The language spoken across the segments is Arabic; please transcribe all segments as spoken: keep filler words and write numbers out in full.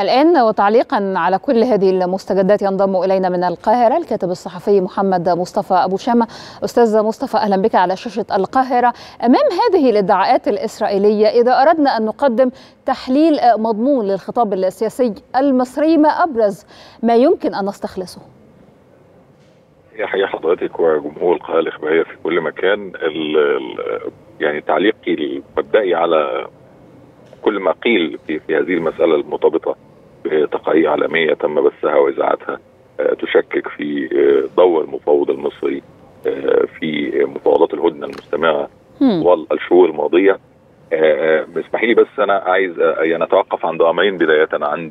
الآن وتعليقا على كل هذه المستجدات ينضم إلينا من القاهرة الكاتب الصحفي محمد مصطفى أبو شامة. أستاذ مصطفى، أهلا بك على شاشة القاهرة. أمام هذه الادعاءات الإسرائيلية، إذا أردنا أن نقدم تحليل مضمون للخطاب السياسي المصري، ما أبرز ما يمكن أن نستخلصه؟ يحيى حضرتك وجمهور القناة الإخبارية في كل مكان. ال ال يعني تعليقي المبدئي على كل ما قيل في, في هذه المسألة المرتبطة بتقارير عالمية تم بثها وإذاعتها تشكك في دور المفاوض المصري في مفاوضات الهدنة المستمرة طوال الشهور الماضية. اسمحي لي بس أنا عايز يعني أتوقف عند أمرين، بداية عند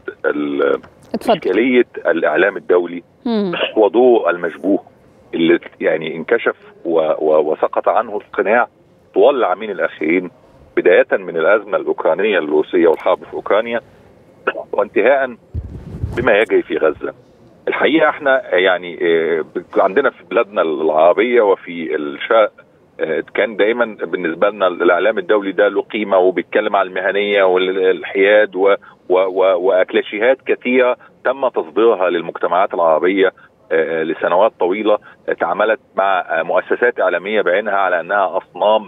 إشكالية الإعلام الدولي وضوء المشبوه اللي يعني انكشف وسقط عنه القناع طوال العامين الأخيرين، بداية من الأزمة الأوكرانية الروسية والحرب في أوكرانيا وانتهاء بما يجري في غزة. الحقيقة احنا يعني عندنا في بلادنا العربية وفي الشرق كان دايما بالنسبة لنا الإعلام الدولي ده له قيمة وبيتكلم عن المهنية والحياد و و و وأكلاشيهات كثيرة تم تصديرها للمجتمعات العربية لسنوات طويلة، تعاملت مع مؤسسات إعلامية بعينها على أنها أصنام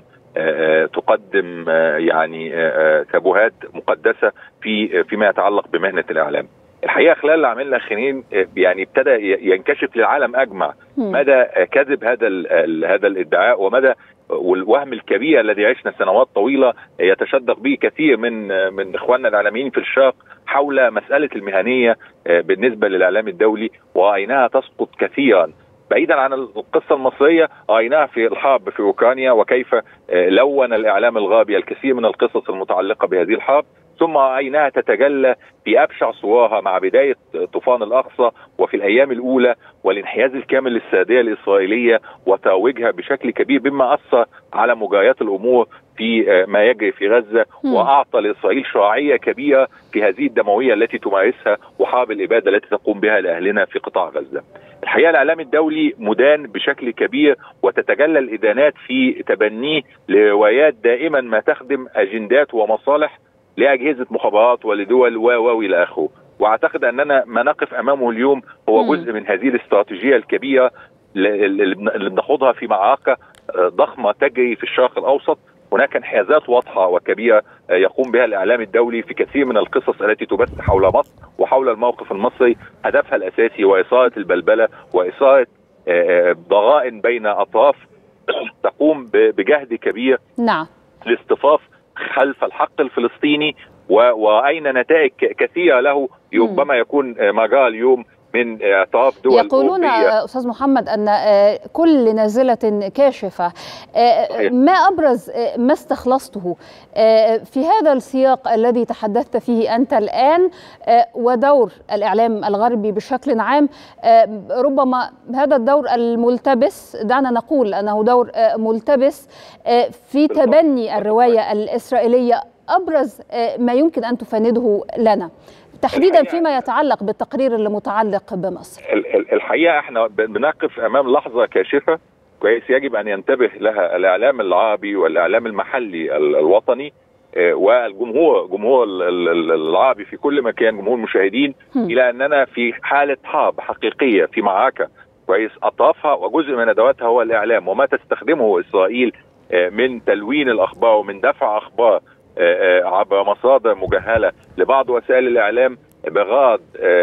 تقدم يعني تابوهات مقدسة في فيما يتعلق بمهنة الإعلام. الحقيقة خلال العامين الأخيرين يعني ابتدى ينكشف للعالم أجمع مدى كذب هذا هذا الادعاء ومدى والوهم الكبير الذي عشنا سنوات طويلة يتشدق به كثير من من إخواننا الإعلاميين في الشرق حول مسألة المهنية بالنسبة للإعلام الدولي، وأينها تسقط كثيرا. بعيدا عن القصة المصرية، رأيناها في الحرب في أوكرانيا وكيف لون الإعلام الغربي الكثير من القصص المتعلقة بهذه الحرب، ثم رأيناها تتجلى في أبشع صورها مع بداية طوفان الأقصى وفي الأيام الأولى والانحياز الكامل للسادية الإسرائيلية وترويجها بشكل كبير، بما أثر على مجريات الأمور في ما يجري في غزة وأعطى لإسرائيل شرعية كبيرة في هذه الدموية التي تمارسها وحرب الإبادة التي تقوم بها لأهلنا في قطاع غزة. الحقيقة الإعلام الدولي مدان بشكل كبير وتتجلى الإدانات في تبنيه لروايات دائما ما تخدم أجندات ومصالح لأجهزة مخابرات ولدول و و إلى آخره. وأعتقد أننا ما نقف أمامه اليوم هو جزء من هذه الاستراتيجية الكبيرة اللي بنخوضها في معركة ضخمة تجري في الشرق الأوسط. هناك انحيازات واضحة وكبيرة يقوم بها الإعلام الدولي في كثير من القصص التي تبث حول مصر وحول الموقف المصري، هدفها الأساسي وإثارة البلبلة وإثارة ضغائن بين أطراف تقوم بجهد كبير نعم لاصطفاف خلف الحق الفلسطيني، وأين نتائج كثيرة له ربما يكون ما جرى اليوم من اعتراف دول يقولون أوروبية. أستاذ محمد أن كل نازلة كاشفة. ما أبرز ما استخلصته في هذا السياق الذي تحدثت فيه أنت الآن ودور الإعلام الغربي بشكل عام؟ ربما هذا الدور الملتبس، دعنا نقول أنه دور ملتبس في تبني الرواية الإسرائيلية. أبرز ما يمكن أن تفنده لنا تحديدا فيما يتعلق بالتقرير المتعلق بمصر؟ الحقيقة احنا بنقف امام لحظة كاشفة كويس يجب ان ينتبه لها الاعلام العربي والاعلام المحلي الوطني والجمهور جمهور العربي في كل مكان، جمهور المشاهدين، الى اننا في حالة حرب حقيقية في معركة كويس اطرافها وجزء من ادواتها هو الاعلام، وما تستخدمه اسرائيل من تلوين الاخبار ومن دفع اخبار عبر مصادر مجهلة لبعض وسائل الإعلام بغرض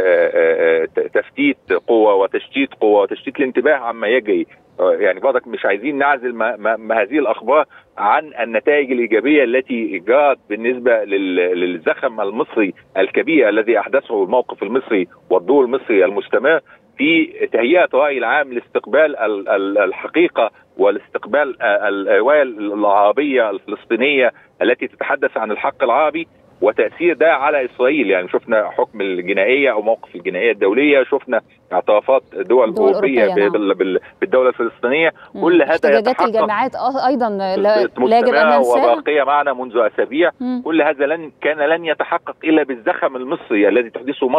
تفتيت قوة وتشتيت قوة وتشتيت الانتباه عما يجري. يعني برضك مش عايزين نعزل ما, ما, ما هذه الأخبار عن النتائج الإيجابية التي جرت بالنسبة للزخم المصري الكبير الذي أحدثه الموقف المصري والدور المصري المستمر في تهيئة الرأي العام لاستقبال الحقيقة والاستقبال الرواية العربية الفلسطينية التي تتحدث عن الحق العربي وتأثير ده على إسرائيل. يعني شفنا حكم الجنائية أو موقف الجنائية الدولية، شفنا اعترافات دول, دول أوروبية نعم. بالدولة الفلسطينية. مم. كل هذا يتحقق. الجامعات أيضا لا, لا يجب أن ننساها وباقية معنا منذ أسابيع. مم. كل هذا لن كان لن يتحقق إلا بالزخم المصري الذي تحدثه مصر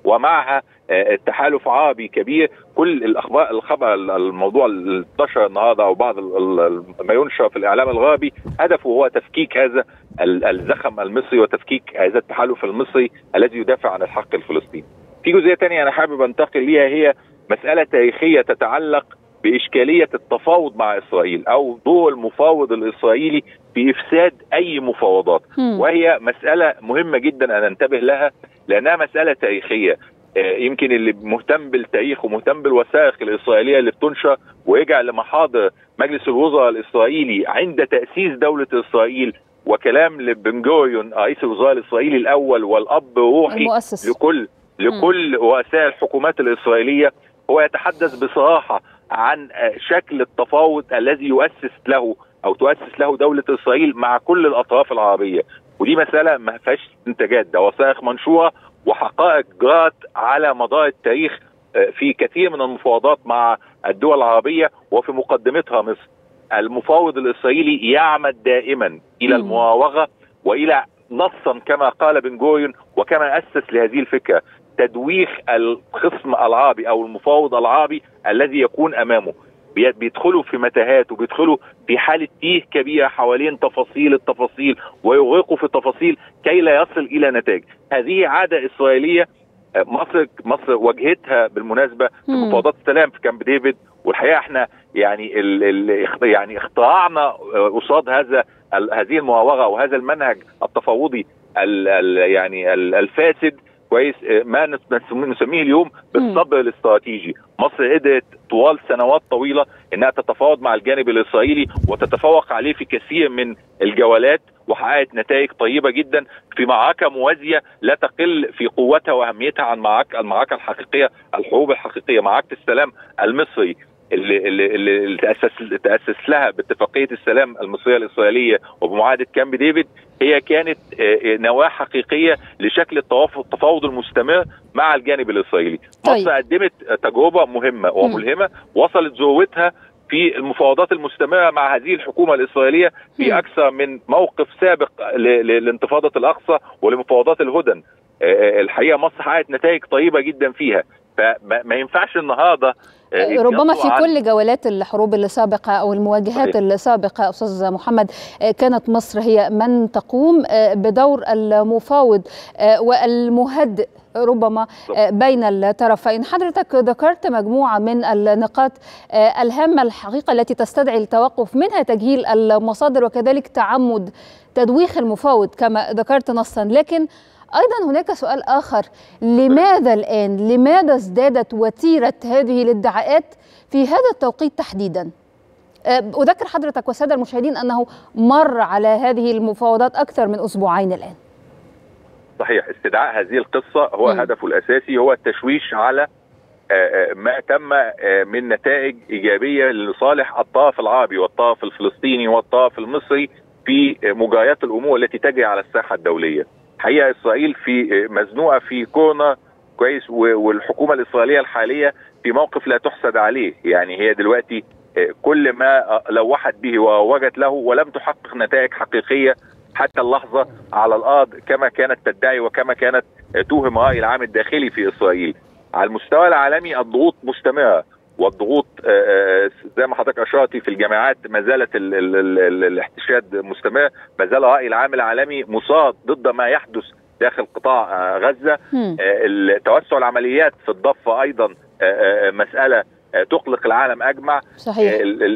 ومعها التحالف عربي كبير. كل الاخبار الخبر الموضوع اللي انتشر النهارده او بعض ما ينشر في الاعلام الغربي هدفه هو تفكيك هذا الزخم المصري وتفكيك هذا التحالف المصري الذي يدافع عن الحق الفلسطيني. في جزئيه ثانيه انا حابب انتقل ليها، هي مساله تاريخيه تتعلق بإشكالية التفاوض مع إسرائيل أو دور المفاوض الإسرائيلي في إفساد أي مفاوضات، وهي مسألة مهمة جدا أن ننتبه لها لأنها مسألة تاريخية. يمكن اللي مهتم بالتاريخ ومهتم بالوثائق الإسرائيلية اللي بتنشر ويرجع لمحاضر مجلس الوزراء الإسرائيلي عند تأسيس دولة إسرائيل وكلام لبن غوريون رئيس الوزراء الإسرائيلي الأول والأب الروحي لكل لكل رؤساء الحكومات الإسرائيلية، هو يتحدث بصراحة عن شكل التفاوض الذي يؤسس له او تؤسس له دولة اسرائيل مع كل الاطراف العربية. ودي مسألة ما فيهاش انتاجات، ده وثائق منشورة وحقائق جرت على مدار التاريخ في كثير من المفاوضات مع الدول العربية وفي مقدمتها مصر. المفاوض الاسرائيلي يعمد دائما الى المراوغة والى نصا كما قال بن غوريون وكما اسس لهذه الفكرة تدويخ الخصم العربي او المفاوض العربي الذي يكون امامه. بيدخلوا في متاهات وبيدخلوا في حالة تيه كبيرة حوالين تفاصيل التفاصيل ويغرقوا في التفاصيل كي لا يصل الى نتائج. هذه عادة اسرائيلية مصر مصر واجهتها بالمناسبة في مفاوضات السلام في كامب ديفيد، والحقيقة احنا يعني ال ال يعني اخترعنا قصاد هذا هذه المراوغة وهذا المنهج التفاوضي ال ال يعني ال الفاسد كويس ما نسميه اليوم بالصبر الاستراتيجي. مصر قدرت طوال سنوات طويلة انها تتفاوض مع الجانب الاسرائيلي وتتفوق عليه في كثير من الجولات وحققت نتائج طيبة جدا في معركة موازية لا تقل في قوتها واهميتها عن معركة المعركة الحقيقية، الحروب الحقيقية. معركة السلام المصري اللي اللي اللي تأسس تأسس لها باتفاقية السلام المصرية الإسرائيلية وبمعاهدة كامب ديفيد هي كانت نواة حقيقية لشكل التفاوض المستمر مع الجانب الإسرائيلي. طيب. مصر قدمت تجربة مهمة وملهمة وصلت ذروتها في المفاوضات المستمرة مع هذه الحكومة الإسرائيلية في أكثر من موقف سابق لانتفاضة الأقصى ولمفاوضات الهدن. الحقيقة مصر حققت نتائج طيبة جدا فيها، فما ينفعش النهارده ربما في كل جولات الحروب السابقة أو المواجهات السابقة أستاذ محمد كانت مصر هي من تقوم بدور المفاوض والمهدئ ربما بين الطرفين. حضرتك ذكرت مجموعة من النقاط الهامة الحقيقة التي تستدعي التوقف، منها تجهيل المصادر وكذلك تعمد تدويخ المفاوض كما ذكرت نصا، لكن أيضا هناك سؤال آخر، لماذا الآن؟ لماذا ازدادت وتيرة هذه الادعاءات في هذا التوقيت تحديدا؟ أذكر حضرتك والسادة المشاهدين أنه مر على هذه المفاوضات أكثر من أسبوعين الآن. صحيح، استدعاء هذه القصة هو م. هدفه الأساسي هو التشويش على ما تم من نتائج إيجابية لصالح الطرف العربي والطرف الفلسطيني والطرف المصري في مجريات الأمور التي تجري على الساحة الدولية. حقيقة إسرائيل في مزنوقة في كورنر كويس، والحكومة الإسرائيلية الحالية في موقف لا تحسد عليه. يعني هي دلوقتي كل ما لوحت به ووجدت له ولم تحقق نتائج حقيقية حتى اللحظة على الأرض كما كانت تدعي وكما كانت توهم رأي العام الداخلي في إسرائيل. على المستوى العالمي الضغوط مستمرة، والضغوط زي ما حضرتك اشرتي في الجامعات ما زالت ال ال ال الاحتشاد مستمر، ما زال الراي العام العالمي مصاد ضد ما يحدث داخل قطاع غزه. توسع العمليات في الضفه ايضا مساله تقلق العالم اجمع. صحيح.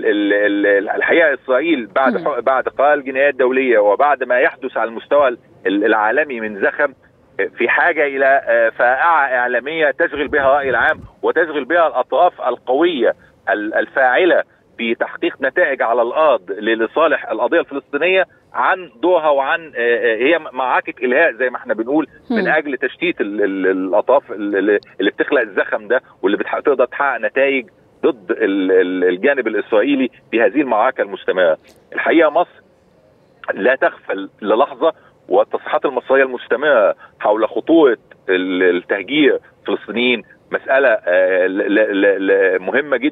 الحقيقه اسرائيل بعد بعد قرار الجنايات الدوليه وبعد ما يحدث على المستوى العالمي من زخم في حاجة إلى فائعة إعلامية تشغل بها الرأي العام وتشغل بها الأطراف القوية الفاعلة في تحقيق نتائج على الأرض لصالح القضية الفلسطينية عن دورها وعن هي معركة إلهاء زي ما احنا بنقول من أجل تشتيت الأطراف اللي بتخلق الزخم ده واللي بتقدر تحقق نتائج ضد الجانب الإسرائيلي في هذه المعركة المستمرة. الحقيقة مصر لا تغفل للحظة، والتصريحات المصرية المستمرة حول خطورة التهجير الفلسطينيين مسألة مهمة جدا،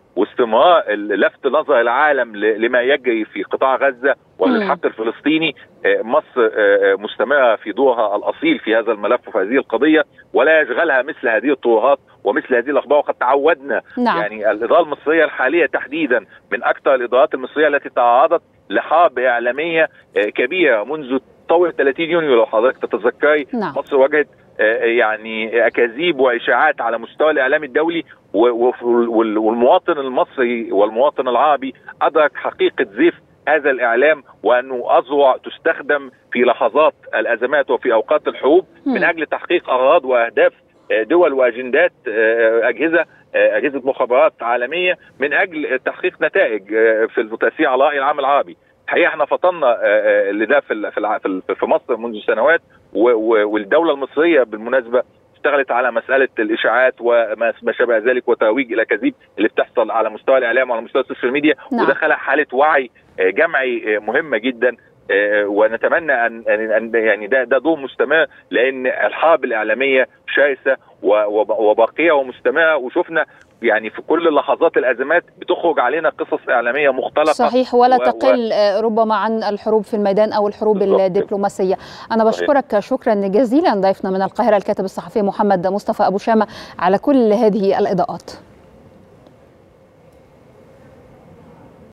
واستمرار لفت نظر العالم لما يجري في قطاع غزة وللحق الفلسطيني. مصر مستمرة في دورها الأصيل في هذا الملف وفي هذه القضية، ولا يشغلها مثل هذه الترهات ومثل هذه الأخبار. وقد تعودنا نعم. يعني الإدارة المصرية الحالية تحديدا من أكثر الإدارات المصرية التي تعرضت لحرب إعلامية كبيرة منذ ثورة ثلاثين يونيو لو حضرتك تتذكري. نعم. مصر واجهت يعني أكاذيب وإشاعات على مستوى الإعلام الدولي، والمواطن المصري والمواطن العربي أدرك حقيقة زيف هذا الإعلام، وأنه أذرع تستخدم في لحظات الأزمات وفي أوقات الحروب من أجل تحقيق أغراض وأهداف دول وأجندات أجهزة أجهزة مخابرات عالمية من أجل تحقيق نتائج في التأثير على الرأي العام العربي. الحقيقة احنا فطنا لده في في مصر منذ سنوات، والدولة المصرية بالمناسبة اشتغلت على مسألة الإشاعات وما شابه ذلك وترويج الأكاذيب اللي بتحصل على مستوى الإعلام وعلى مستوى السوشيال ميديا. نعم. وده خلق حالة وعي جمعي مهمة جدا، ونتمنى أن أن يعني ده ده دور مستمر، لأن الحرب الإعلامية شرسة وباقية ومستمرة، وشفنا يعني في كل لحظات الأزمات بتخرج علينا قصص إعلامية مختلطة. صحيح، ولا و... تقل ربما عن الحروب في الميدان أو الحروب بالضبط. الدبلوماسية. أنا بشكرك شكرا جزيلا ضيفنا من القاهرة الكاتب الصحفي محمد مصطفى أبو شامة على كل هذه الإضاءات.